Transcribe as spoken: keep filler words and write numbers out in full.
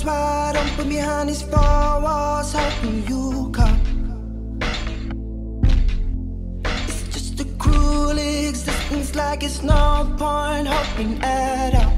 arms wide open behind these four walls, hoping you come. It's just a cruel existence, like it's no point hoping at all.